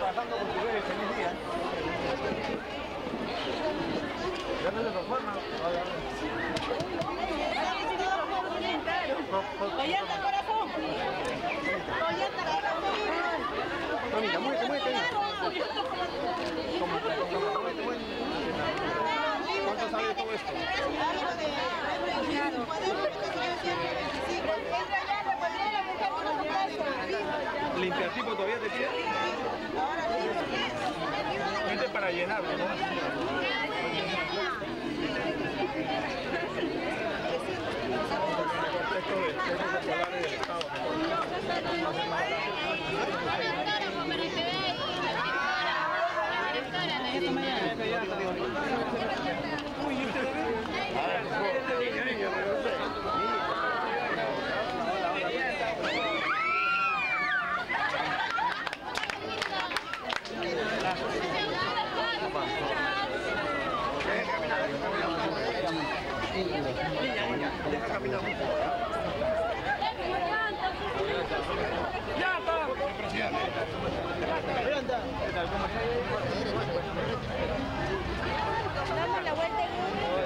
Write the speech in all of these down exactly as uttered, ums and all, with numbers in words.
trabajando con tu bebé, feliz día. Ya no se lo forma. Toyota, corazón. Toyota, corazón. Mamita, muévete, muévete. ¿Cuánto sabe todo esto? ¿Limpiatipo todavía te pide? Este es para llenarlo, ¿no? Esto es técnicos escolares del Estado. Deja caminar un poco. ¡Ya está! Damos la vuelta en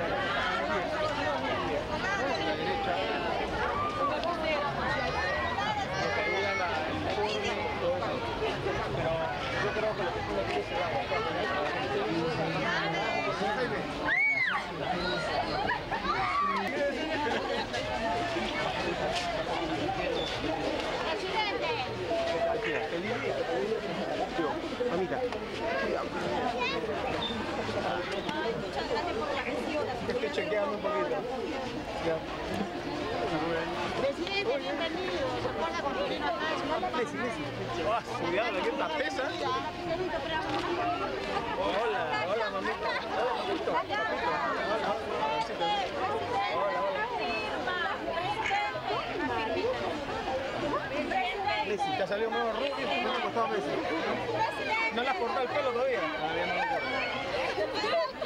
Pero yo creo que lo que tú quieres es mamita. Muchas gracias por la gestión. Estoy chequeando un poquito. Ya. Presidente, bienvenido. Recuerda con quién no está. Messi, Messi. Ah, cuidado, la que está pesa. Hola, hola, mamita. Hola, mamito. Hola, hola. Messi, te ha salido nuevo rubio y no me ha costado Messi. ¿No le has cortado el pelo todavía? Todavía no lo he cortado.